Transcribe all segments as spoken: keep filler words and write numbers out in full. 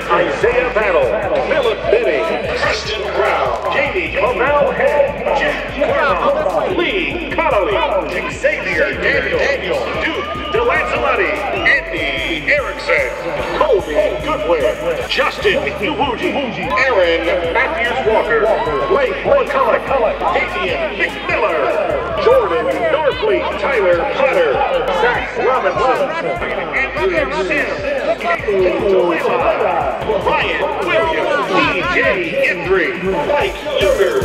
Isaiah Battle, Philip Bidding, Preston Brown, Jamie Kamal Head, Jack Carl, Lee Connolly, Xavier Daniel, Daniel, Duke DeLancelotti, Andy Erickson, Colby Goodwin, Justin Uwuji, Aaron Matthews Walker, Blake McCulloch, Damian McMiller, Jordan Norfleet, Tyler Potter, Zach Robinson, Andrew Sims, Ryan Williams, D J Indri, Mike Yoder.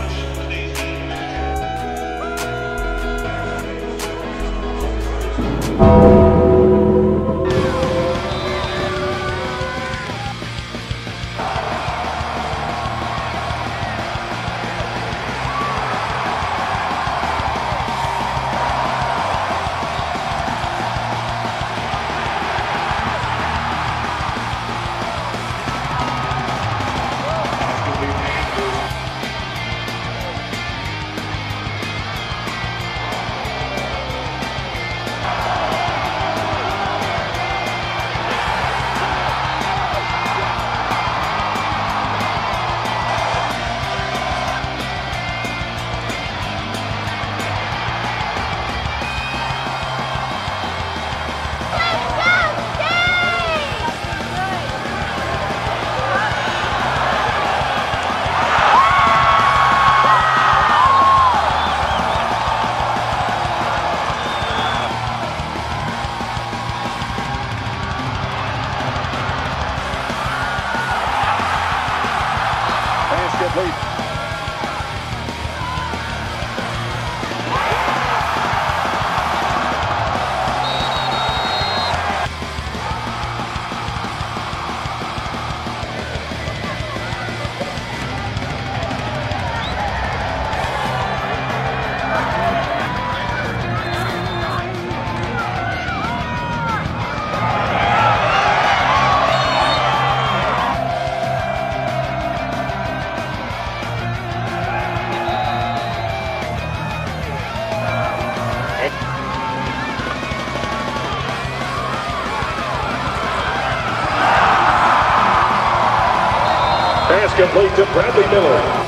Lead. Pass complete to Bradley Miller.